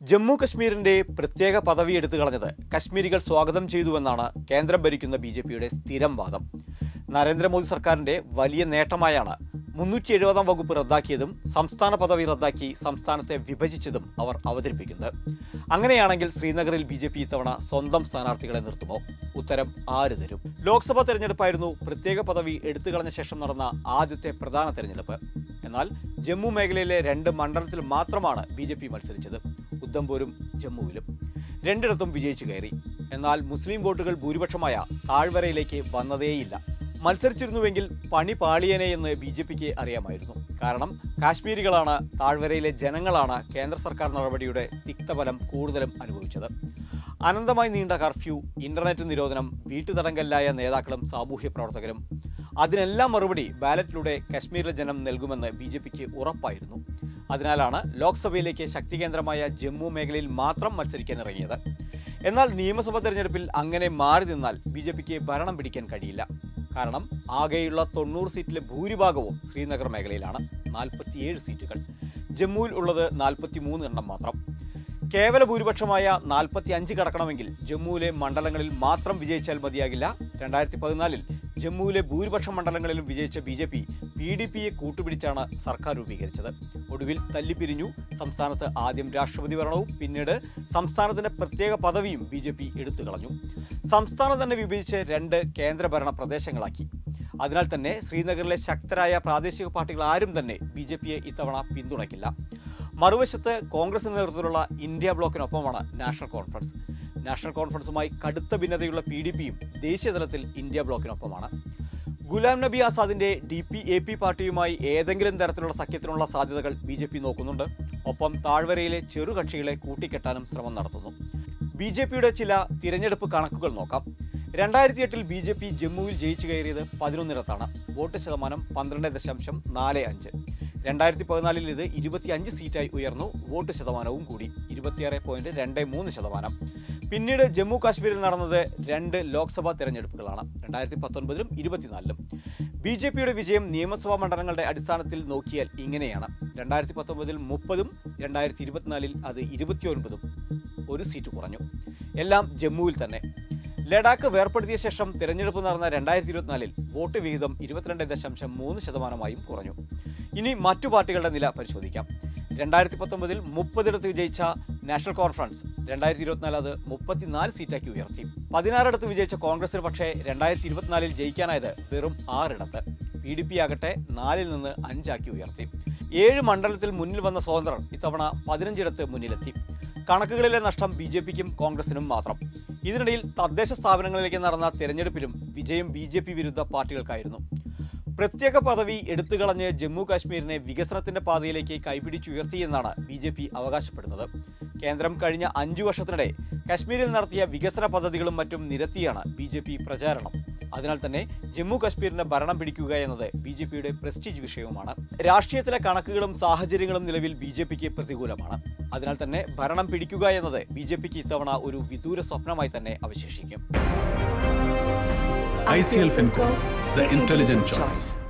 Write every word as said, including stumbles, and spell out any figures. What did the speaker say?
ജമ്മു കശ്മീരിന്റെ പ്രത്യേക പദവി എടുത്തു കളഞ്ഞത് കശ്മീരികൾ സ്വാഗതം ചെയ്തുവെന്നാണ് കേന്ദ്രം ഭരിക്കുന്ന ബി ജെ പിയുടെ സ്ഥിരം വാദം. നരേന്ദ്രമോദി സർക്കാരിന്റെ വലിയ നേട്ടമായാണ് മുന്നൂറ്റി എഴുപതാം വകുപ്പ് റദ്ദാക്കിയതും സംസ്ഥാന പദവി റദ്ദാക്കി സംസ്ഥാനത്തെ വിഭജിച്ചതും അവർ അവതരിപ്പിക്കുന്നത്. അങ്ങനെയാണെങ്കിൽ ശ്രീനഗറിൽ ബി ജെ പി ഇത്തവണ സ്വന്തം സ്ഥാനാർത്ഥികളെ നിർത്തുമോ? ഉത്തരം ആര് തരും? ലോക്സഭാ തെരഞ്ഞെടുപ്പായിരുന്നു പ്രത്യേക പദവി എടുത്തു കളഞ്ഞ ശേഷം നടന്ന ആദ്യത്തെ പ്രധാന തെരഞ്ഞെടുപ്പ്. എന്നാൽ ജമ്മു മേഖലയിലെ രണ്ട് മണ്ഡലത്തിൽ മാത്രമാണ് ബി ജെ പി മത്സരിച്ചത്. ഉദ്ധംപൂരും ജമ്മുവിലും രണ്ടിടത്തും വിജയിച്ചു കയറി. എന്നാൽ മുസ്ലിം വോട്ടുകൾ ഭൂരിപക്ഷമായ താഴ്വരയിലേക്ക് വന്നതേയില്ല. മത്സരിച്ചിരുന്നുവെങ്കിൽ പണി പാളിയനെ എന്ന് ബി ജെ പിക്ക് അറിയാമായിരുന്നു. കാരണം കാശ്മീരികളാണ്, താഴ്വരയിലെ ജനങ്ങളാണ് കേന്ദ്ര സർക്കാർ നടപടിയുടെ തിക്തഫലം കൂടുതലും അനുഭവിച്ചത്. അനന്തമായി നീണ്ട കർഫ്യൂ, ഇന്റർനെറ്റ് നിരോധനം, വീട്ടുതടങ്കലിലായ നേതാക്കളും സാമൂഹ്യ പ്രവർത്തകരും. അതിനെല്ലാം മറുപടി ബാലറ്റിലൂടെ കശ്മീരിലെ ജനം നൽകുമെന്ന് ബി ജെ പിക്ക് ഉറപ്പായിരുന്നു. അതിനാലാണ് ലോക്സഭയിലേക്ക് ശക്തി കേന്ദ്രമായ ജമ്മു മേഖലയിൽ മാത്രം മത്സരിക്കാൻ ഇറങ്ങിയത്. എന്നാൽ നിയമസഭാ തെരഞ്ഞെടുപ്പിൽ അങ്ങനെ മാറി നിന്നാൽ ബി ജെ പിക്ക് ഭരണം പിടിക്കാൻ കഴിയില്ല. കാരണം ആകെയുള്ള തൊണ്ണൂറ് സീറ്റിലെ ഭൂരിഭാഗവും ശ്രീനഗർ മേഖലയിലാണ്. നാൽപ്പത്തിയേഴ് സീറ്റുകൾ. ജമ്മുവിൽ ഉള്ളത് നാൽപ്പത്തി മൂന്ന് എണ്ണം മാത്രം. കേവല ഭൂരിപക്ഷമായ നാൽപ്പത്തി അഞ്ച് കടക്കണമെങ്കിൽ ജമ്മുവിലെ മണ്ഡലങ്ങളിൽ മാത്രം വിജയിച്ചാൽ മതിയാകില്ല. രണ്ടായിരത്തി പതിനാലിൽ ജമ്മുവിലെ ഭൂരിപക്ഷ മണ്ഡലങ്ങളിലും വിജയിച്ച B J P P D പിയെ കൂട്ടുപിടിച്ചാണ് സർക്കാർ രൂപീകരിച്ചത്. ഒടുവിൽ തല്ലിപ്പിരിഞ്ഞു. സംസ്ഥാനത്ത് ആദ്യം രാഷ്ട്രപതി ഭരണവും പിന്നീട് സംസ്ഥാനത്തിന്റെ പ്രത്യേക പദവിയും ബി ജെ പി എടുത്തു കളഞ്ഞു. സംസ്ഥാനം തന്നെ വിഭജിച്ച് രണ്ട് കേന്ദ്രഭരണ പ്രദേശങ്ങളാക്കി. അതിനാൽ തന്നെ ശ്രീനഗറിലെ ശക്തരായ പ്രാദേശിക പാർട്ടികൾ ആരും തന്നെ ബി ജെ പിയെ ഇത്തവണ പിന്തുണയ്ക്കില്ല. മറുവശത്ത് കോൺഗ്രസിന്റെ നേതൃത്വത്തിലുള്ള ഇന്ത്യ ബ്ലോക്കിനൊപ്പമാണ് നാഷണൽ കോൺഫറൻസ്. നാഷണൽ കോൺഫറൻസുമായി കടുത്ത ഭിന്നതയുള്ള പി ഡി പിയും ദേശീയതലത്തിൽ ഇന്ത്യ ബ്ലോക്കിനൊപ്പമാണ്. ഗുലാം നബി ആസാദിന്റെ ഡി പി എ പി പാർട്ടിയുമായി ഏതെങ്കിലും തരത്തിലുള്ള സഖ്യത്തിനുള്ള സാധ്യതകൾ ബി ജെ പി നോക്കുന്നുണ്ട്. ഒപ്പം താഴ്വരയിലെ ചെറുകക്ഷികളെ കൂട്ടിക്കെട്ടാനും ശ്രമം നടത്തുന്നു. ബി ജെ പിയുടെ ചില തിരഞ്ഞെടുപ്പ് കണക്കുകൾ നോക്കാം. രണ്ടായിരത്തി എട്ടിൽ ബി ജെ പി ജമ്മുവിൽ ജയിച്ചു കയറിയത് പതിനൊന്നിടത്താണ്. വോട്ട് ശതമാനം പന്ത്രണ്ട് ദശാംശം നാല് അഞ്ച്. രണ്ടായിരത്തി പതിനാലിൽ ഇത് ഇരുപത്തി അഞ്ച് സീറ്റായി ഉയർന്നു. വോട്ട് ശതമാനവും കൂടി ഇരുപത്തിയാറ് പോയിന്റ് രണ്ട് മൂന്ന് ശതമാനം. പിന്നീട് ജമ്മു കാശ്മീരിൽ നടന്നത് രണ്ട് ലോക്സഭാ തെരഞ്ഞെടുപ്പുകളാണ്. രണ്ടായിരത്തി പത്തൊൻപതിലും ഇരുപത്തിനാലിലും. ബി ജെ പിയുടെ വിജയം നിയമസഭാ മണ്ഡലങ്ങളുടെ അടിസ്ഥാനത്തിൽ നോക്കിയാൽ ഇങ്ങനെയാണ്. രണ്ടായിരത്തി പത്തൊമ്പതിൽ മുപ്പതും രണ്ടായിരത്തി ഇരുപത്തിനാലിൽ അത് ഇരുപത്തിയൊൻപതും. ഒരു സീറ്റ് കുറഞ്ഞു. എല്ലാം ജമ്മുവിൽ തന്നെ. ലഡാക്ക് വേർപ്പെടുത്തിയ ശേഷം തിരഞ്ഞെടുപ്പ് നടന്ന രണ്ടായിരത്തി ഇരുപത്തിനാലിൽ വോട്ട് വിഹിതം ഇരുപത്തിരണ്ട് ദശാംശം മൂന്ന് ശതമാനമായും കുറഞ്ഞു. ഇനി മറ്റു പാർട്ടികളുടെ നില പരിശോധിക്കാം. രണ്ടായിരത്തി പത്തൊമ്പതിൽ മുപ്പതിടത്ത് വിജയിച്ച നാഷണൽ കോൺഫറൻസ് രണ്ടായിരത്തി ഇരുപത്തിനാല് അത് മുപ്പത്തിനാല് സീറ്റാക്കി ഉയർത്തി. പതിനാറിടത്ത് വിജയിച്ച കോൺഗ്രസിന് പക്ഷേ രണ്ടായിരത്തി ഇരുപത്തിനാലിൽ ജയിക്കാനായത് വെറും ആറിടത്ത്. പി ഡി പി ആകട്ടെ നാലിൽ നിന്ന് അഞ്ചാക്കി ഉയർത്തി. ഏഴ് മണ്ഡലത്തിൽ മുന്നിൽ വന്ന സ്വതന്ത്രർ ഇത്തവണ പതിനഞ്ചിടത്ത് മുന്നിലെത്തി. കണക്കുകളിലെ നഷ്ടം ബി ജെ പിക്കും കോൺഗ്രസിനും മാത്രം. ഇതിനിടയിൽ തദ്ദേശ സ്ഥാപനങ്ങളിലേക്ക് നടന്ന തെരഞ്ഞെടുപ്പിലും വിജയം ബി ജെ പി വിരുദ്ധ പാർട്ടികൾക്കായിരുന്നു. പ്രത്യേക പദവി എടുത്തുകളഞ്ഞ് ജമ്മു കാശ്മീരിനെ വികസനത്തിന്റെ പാതയിലേക്ക് കൈപിടിച്ചുയർത്തിയെന്നാണ് ബി ജെ പി അവകാശപ്പെടുന്നത്. കേന്ദ്രം കഴിഞ്ഞ അഞ്ചു വർഷത്തിനിടെ കശ്മീരിൽ നടത്തിയ വികസന പദ്ധതികളും മറ്റും നിരത്തിയാണ് ബി ജെ പി പ്രചാരണം. അതിനാൽ തന്നെ ജമ്മു കാശ്മീരിന് ഭരണം പിടിക്കുക എന്നത് ബി ജെ പിയുടെ പ്രസ്റ്റീജ് വിഷയവുമാണ്. രാഷ്ട്രീയത്തിലെ കണക്കുകളും സാഹചര്യങ്ങളും നിലവിൽ ബി ജെ പിക്ക് പ്രതികൂലമാണ്. അതിനാൽ തന്നെ ഭരണം പിടിക്കുക എന്നത് ബി ജെ പിക്ക് ഇത്തവണ ഒരു വിദൂര സ്വപ്നമായി തന്നെ അവശേഷിക്കും. I C L Finco, the intelligent choice.